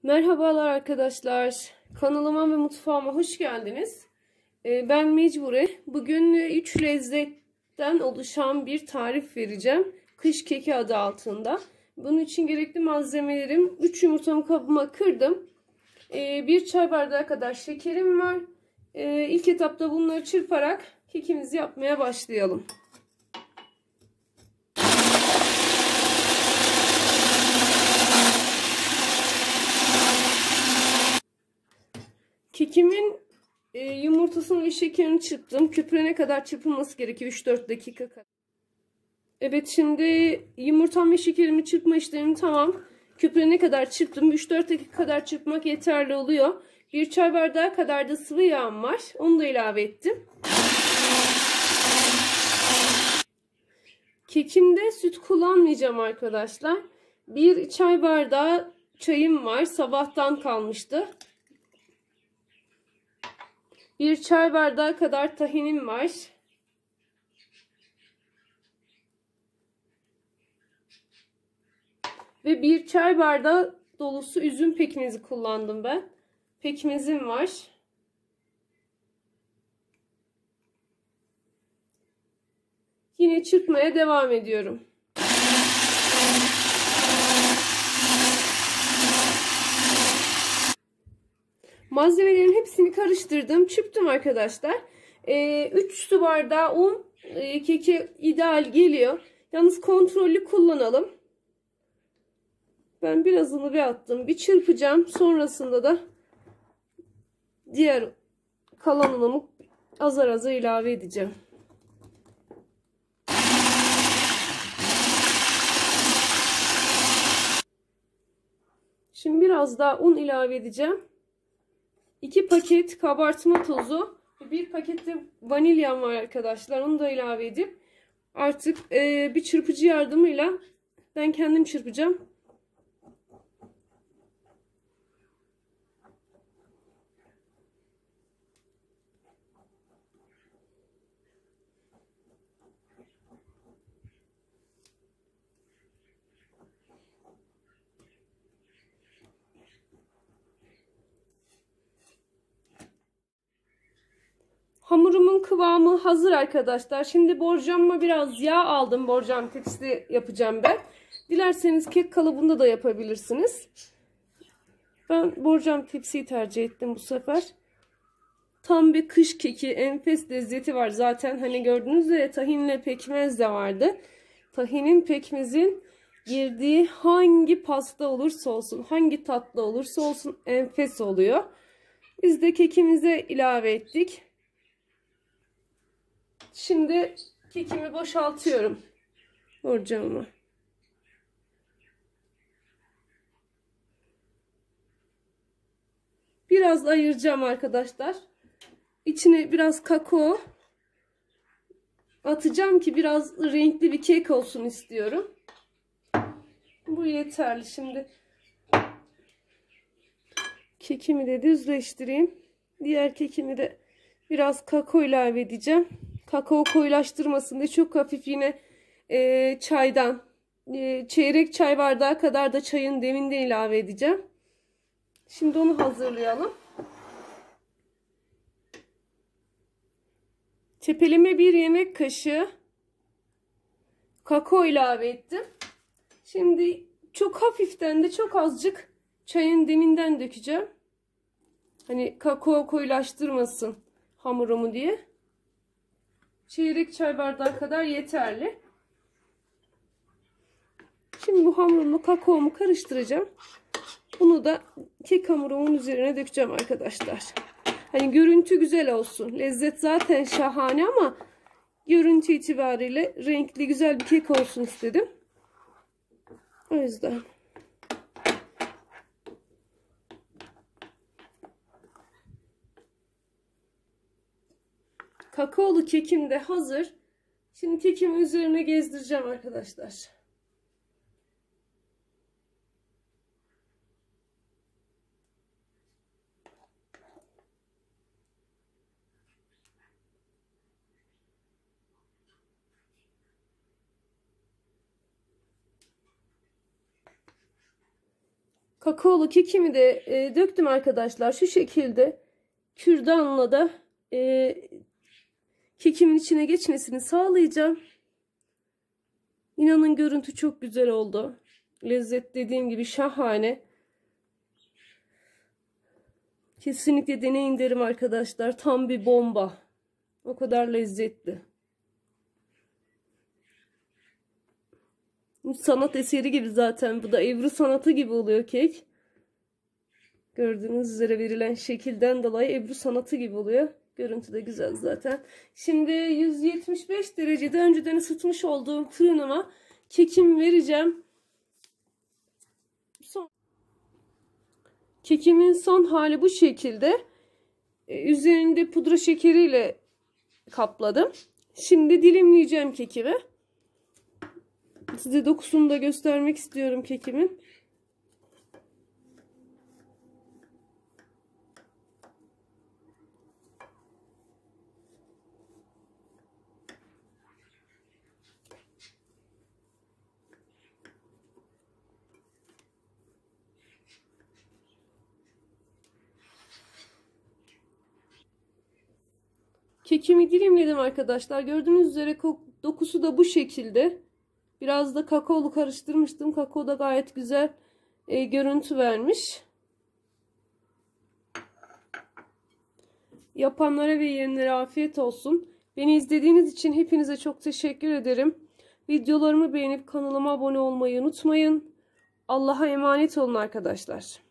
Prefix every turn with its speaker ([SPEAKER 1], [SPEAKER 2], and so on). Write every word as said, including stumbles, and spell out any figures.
[SPEAKER 1] Merhabalar arkadaşlar. Kanalıma ve mutfağıma hoş geldiniz. Ee, Ben Mecbure. Bugün üç lezzetten oluşan bir tarif vereceğim. Kış keki adı altında. Bunun için gerekli malzemelerim: üç yumurtamı kabıma kırdım. Ee, bir çay bardağı kadar şekerim var. Ee, ilk etapta bunları çırparak kekimizi yapmaya başlayalım. Kekimin e, yumurtasını ve şekerini çırptım. Köpürene kadar çırpılması gerekiyor. üç dört dakika kadar. Evet, şimdi yumurtam ve şekerimi çırpma işlemi tamam. Köpürene kadar çırptım. üç dört dakika kadar çırpmak yeterli oluyor. Bir çay bardağı kadar da sıvı yağım var. Onu da ilave ettim. Kekimde süt kullanmayacağım arkadaşlar. Bir çay bardağı çayım var. Sabahtan kalmıştı. Bir çay bardağı kadar tahinim var. Ve bir çay bardağı dolusu üzüm pekmezi kullandım ben. Pekmezim var. Yine çırpmaya devam ediyorum. Malzemelerin hepsini karıştırdım. Çırptım arkadaşlar. Ee, üç su bardağı un e, keke ideal geliyor. Yalnız kontrollü kullanalım. Ben birazını bir attım. Bir çırpacağım. Sonrasında da diğer kalan unumu azar azar ilave edeceğim. Şimdi biraz daha un ilave edeceğim. iki paket kabartma tozu, bir paket de vanilyam var arkadaşlar. Onu da ilave edip artık e, bir çırpıcı yardımıyla ben kendim çırpacağım. Hamurumun kıvamı hazır arkadaşlar. Şimdi borcamıma biraz yağ aldım. Borcam tepside yapacağım ben. Dilerseniz kek kalıbında da yapabilirsiniz. Ben borcam tepsiyi tercih ettim bu sefer. Tam bir kış keki, enfes lezzeti var. Zaten hani gördüğünüz üzere tahinle pekmez de vardı. Tahinin, pekmezin girdiği hangi pasta olursa olsun, hangi tatlı olursa olsun enfes oluyor. Biz de kekimize ilave ettik. Şimdi kekimi boşaltıyorum borcamıma. Biraz ayıracağım arkadaşlar. İçine biraz kakao atacağım ki biraz renkli bir kek olsun istiyorum. Bu yeterli. Şimdi kekimi de düzleştireyim. Diğer kekimi de biraz kakao ilave edeceğim. Kakao koyulaştırmasın diye çok hafif yine e, çaydan e, çeyrek çay bardağı kadar da çayın deminden ilave edeceğim. Şimdi onu hazırlayalım. Tepeleme bir yemek kaşığı kakao ilave ettim. Şimdi çok hafiften de çok azıcık çayın deminden dökeceğim. Hani kakao koyulaştırmasın hamurumu diye. Çeyrek çay bardağı kadar yeterli. Şimdi bu hamurumu, kakaomu karıştıracağım. Bunu da kek hamurumun üzerine dökeceğim arkadaşlar. Hani görüntü güzel olsun. Lezzet zaten şahane ama görüntü itibariyle renkli güzel bir kek olsun istedim. O yüzden. Kakaolu kekim de hazır. Şimdi kekimi üzerine gezdireceğim arkadaşlar. Kakaolu kekimi de e, döktüm arkadaşlar. Şu şekilde kürdanla da e, kekimin içine geçmesini sağlayacağım. İnanın görüntü çok güzel oldu. Lezzet dediğim gibi şahane. Kesinlikle deneyin derim arkadaşlar. Tam bir bomba. O kadar lezzetli. Sanat eseri gibi zaten. Bu da Ebru sanatı gibi oluyor kek. Gördüğünüz üzere verilen şekilden dolayı Ebru sanatı gibi oluyor. Görüntü de güzel zaten. Şimdi yüz yetmiş beş derecede önceden ısıtmış olduğum fırınıma kekimi vereceğim. Son... Kekimin son hali bu şekilde. Ee, üzerinde pudra şekeriyle kapladım. Şimdi dilimleyeceğim kekimi. Size dokusunu da göstermek istiyorum kekimin. Kekimi dilimledim arkadaşlar. Gördüğünüz üzere dokusu da bu şekilde. Biraz da kakaolu karıştırmıştım. Kakao da gayet güzel e, görüntü vermiş. Yapanlara ve yiyenlere afiyet olsun. Beni izlediğiniz için hepinize çok teşekkür ederim. Videolarımı beğenip kanalıma abone olmayı unutmayın. Allah'a emanet olun arkadaşlar.